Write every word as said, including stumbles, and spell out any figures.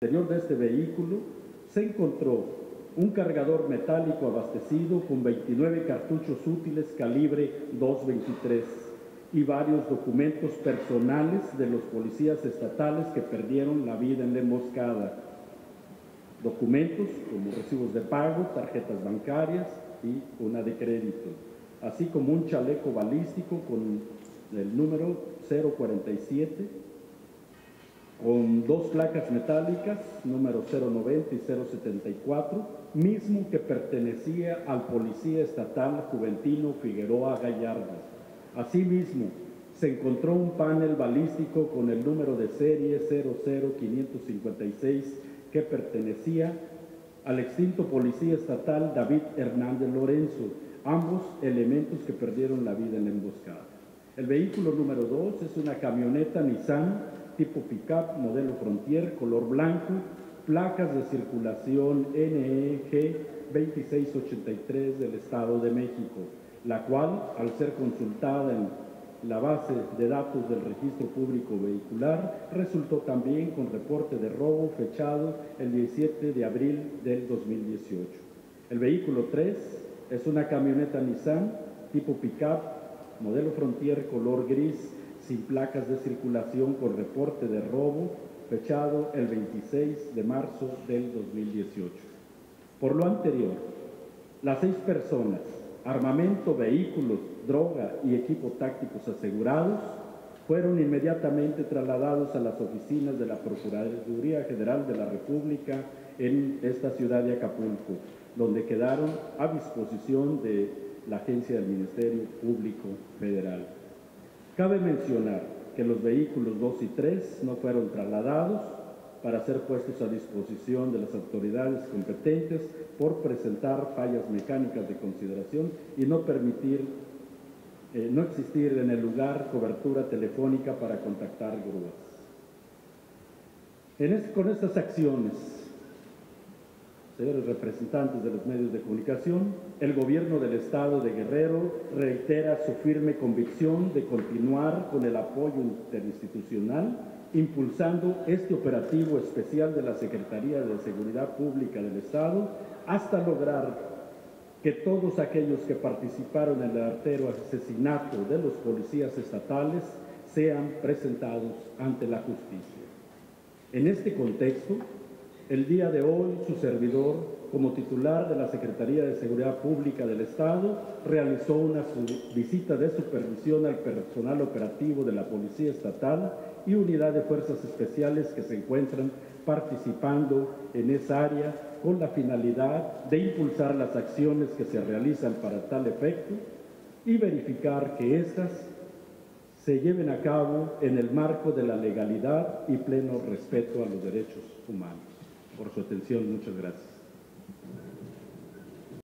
interior de este vehículo se encontró un cargador metálico abastecido con veintinueve cartuchos útiles calibre dos veintitrés y varios documentos personales de los policías estatales que perdieron la vida en la emboscada. Documentos como recibos de pago, tarjetas bancarias y una de crédito, así como un chaleco balístico con el número cero cuarenta y siete, con dos placas metálicas, número cero noventa y cero setenta y cuatro, mismo que pertenecía al policía estatal Juventino Figueroa Gallardo. Asimismo, se encontró un panel balístico con el número de serie cero cero quinientos cincuenta y seis que pertenecía al extinto policía estatal David Hernández Lorenzo, ambos elementos que perdieron la vida en la emboscada. El vehículo número dos es una camioneta Nissan tipo pick-up modelo Frontier, color blanco, placas de circulación N E G veintiséis ochenta y tres del Estado de México, la cual, al ser consultada en la base de datos del Registro Público Vehicular, resultó también con reporte de robo fechado el diecisiete de abril del dos mil dieciocho. El vehículo tres es una camioneta Nissan tipo pick-up, modelo Frontier color gris, sin placas de circulación con reporte de robo fechado el veintiséis de marzo del dos mil dieciocho. Por lo anterior, las seis personas, armamento, vehículos, droga y equipo tácticos asegurados fueron inmediatamente trasladados a las oficinas de la Procuraduría General de la República en esta ciudad de Acapulco, donde quedaron a disposición de la agencia del Ministerio Público Federal. Cabe mencionar que los vehículos dos y tres no fueron trasladados para ser puestos a disposición de las autoridades competentes por presentar fallas mecánicas de consideración y no permitir, eh, no existir en el lugar cobertura telefónica para contactar grúas. En es, con estas acciones, señores representantes de los medios de comunicación, el Gobierno del Estado de Guerrero reitera su firme convicción de continuar con el apoyo interinstitucional, impulsando este operativo especial de la Secretaría de Seguridad Pública del Estado hasta lograr que todos aquellos que participaron en el artero asesinato de los policías estatales sean presentados ante la justicia. En este contexto, el día de hoy, su servidor, como titular de la Secretaría de Seguridad Pública del Estado, realizó una visita de supervisión al personal operativo de la Policía Estatal y Unidad de Fuerzas Especiales que se encuentran participando en esa área con la finalidad de impulsar las acciones que se realizan para tal efecto y verificar que éstas se lleven a cabo en el marco de la legalidad y pleno respeto a los derechos humanos. Por su atención, muchas gracias.